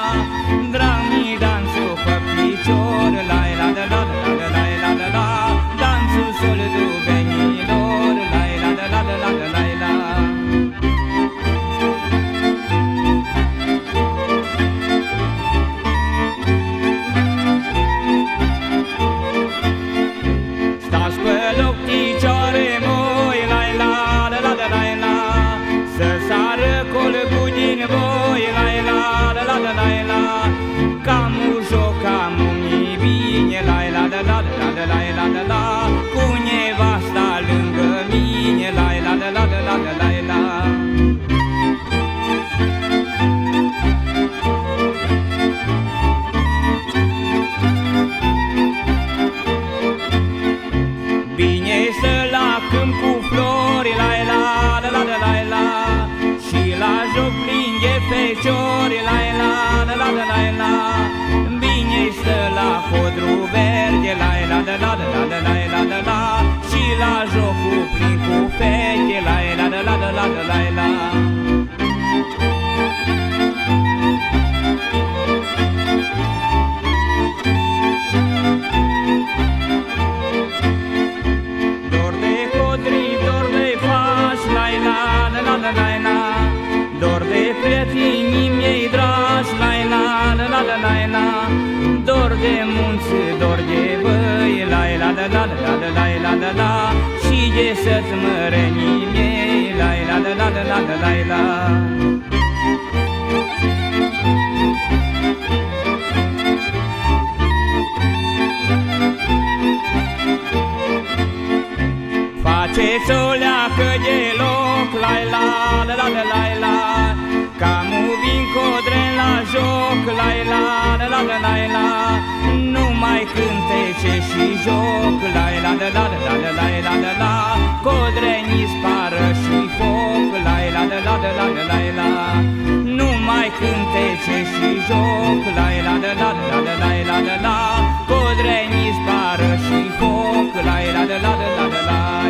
drag mi dansul pe picior, la la la la la la la la la, dansul solduvenilor, la la la la la la la la. Stați pe loc picioare moi, la la la la la la, să sară colbul din voi, la la la la la la, cam joc, cam mi bine, la la la la la la la la la, cu nevasta lângă mine, la la la la la la la la. Bine să la câmp cu flori, la la la la la la la, și la joc plin de feciori, la la la la la la la. Bine să la codru verde, la la la la la la la la la la, și la jocul plin cu fete, la la la la la la la la. Dor de prietenii mei dragi, la la la la la la la, dor de munți, dor de băi, la la la la la la la la la la, și de să-ți mărenii mei, la la la la la la la la. Faceți o leacă de loc, la la la la la la la, cam vin codre la joc, la la la la la la la, numai cântece și joc, la la la la la la la la la la, codrenii spară și foc, la la la la la la la la, numai cântece și joc, la la la la la la la la la, codrenii spară și foc, la la la la la la la.